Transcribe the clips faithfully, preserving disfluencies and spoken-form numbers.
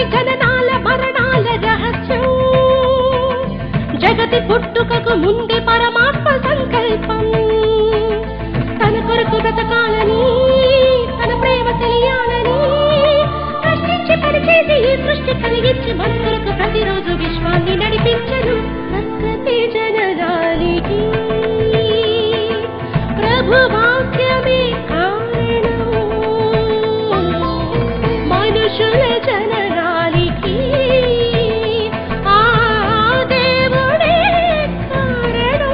జననాల మరణాల రహస్యం జగతి పుట్టుకకు ముందే పరమాత్మ సంకల్పం తన కొరకు బ్రతకాలని తన ప్రేమ తెలియాలని సృష్టించి పనిచేసి ఈ సృష్టి కలిగించి మన కొరకు ప్రతిరోజు విశ్వాన్ని నడిపించను ప్రకృతి జననానికి ప్రభు వాక్యమే కారణం మనుషుల జననానికి ఆ దేవుడే కారణం.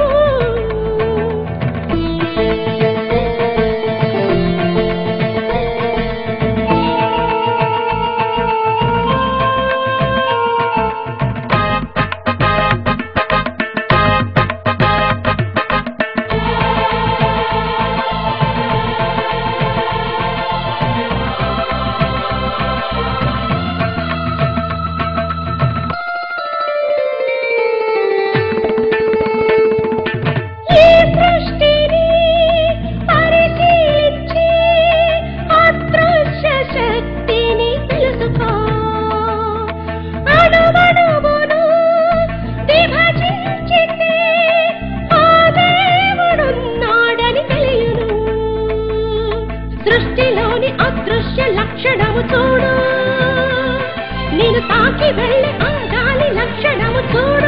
సృష్టిలోని అదృశ్య లక్షణము చూడు నేను తాకి వెళ్ళి ఆ గాలి లక్షణము చూడు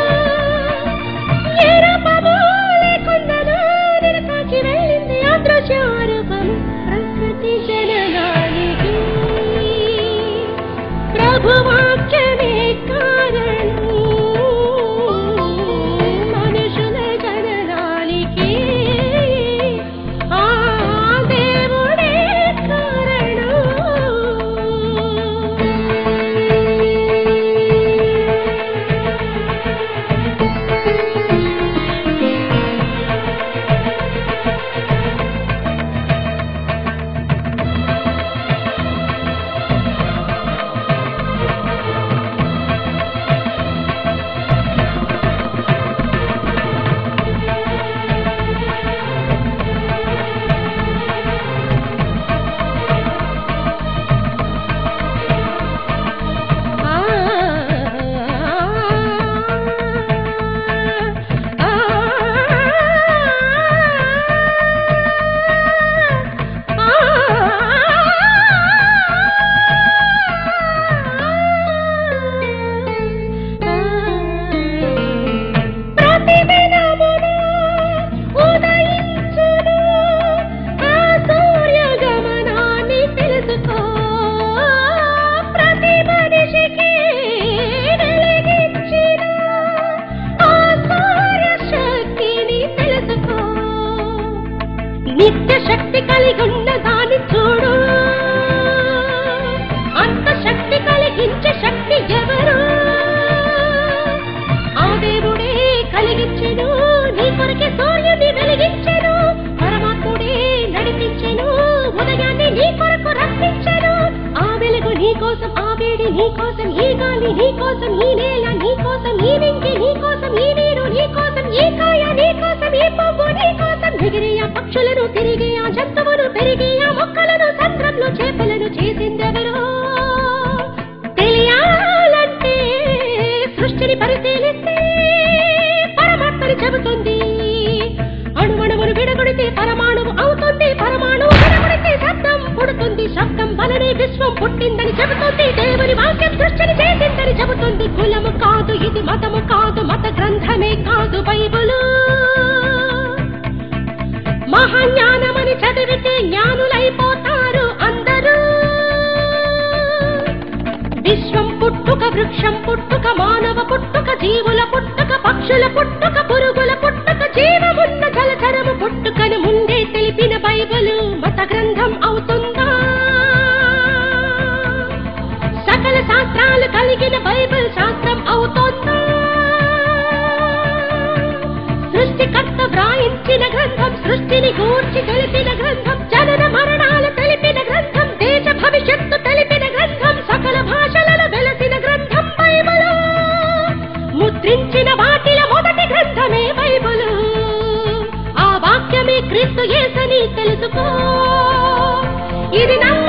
ఏ రూపము లేకుండాను నేను తాకి వెళ్ళింది అదృశ్య రూపము ప్రకృతి జననానికి ప్రభు వాక్యమే కారణం మనుషుల జననానికి నిత్య శక్తి కలిగి ఉన్న దాన్ని చూడు అంత శక్తి కలిగించే శక్తి ఎవరు ఆ దేవుడే కలిగించెను నీ కొరకే సూర్యుని వెలిగించెను పరమాత్ముడే నడిపించెను ఉదయాన్ని నీ కొరకు రప్పించెను ఆ వెలుగు నీ కోసం ఆ వేడి నీ కోసం ఈ గాలి నీ కోసం ఈ నేల నీ కోసం ఈ నింగి నీ కోసం ఈ నీరు నీ కోసం ఈ కాయ నీ కోసం ఈ పువ్వు నీ కోసం ఎగిరి ఆ పక్షులను తిరిగి ఆ జంతువును పెరిగి ఆ మొక్కలను సంద్రంలో చేపలను చేసిందెవరో తెలియాలంటే సృష్టిని పరిశీలిస్తే పరమాత్మని చెబుతుంది అణువణువును విడగొడితే పరమాణువు అవుతుంది పరమాణువు విడగొడితే శబ్దం పుడుతుంది శబ్దం వలనే విశ్వం పుట్టిందని చెబుతుంది దేవుని వాక్యం సృష్టిని చేసిందని చెబుతుంది కులము కాదు ఇది మతము కాదు మత గ్రంథమే కాదు బైబిలు మహాజ్ఞానమని చదివితే జ్ఞానులైపోతారు అందరూ విశ్వం పుట్టుక వృక్షం పుట్టుక మానవ పుట్టుక జీవుల పుట్టుక పక్షుల పుట్టుక పురుగుల పుట్టుక జీవమున్న జలచరము పుట్టుకను ముందే తెలిపిన బైబిలు మత గ్రంథం అవుతుందా సకల శాస్త్రాలు కలిగిన బైబిల్ శాస్త్రం అవుతుందా సృష్టికర్త వ్రాయించిన గ్రంథం సృష్టిని గూర్చి తెలిపిన గ్రంథం జనన మరణాలు తెలిపిన గ్రంథం దేశ భవిష్యత్తు తెలిపిన గ్రంథం సకల భాషలలో వెలసిన గ్రంథం బైబిలు ముద్రించిన వాటిలో మొదటి గ్రంథమే బైబిలు ఆ వాక్యమే క్రీస్తు యేసుని తెలుసుకో ఇది నా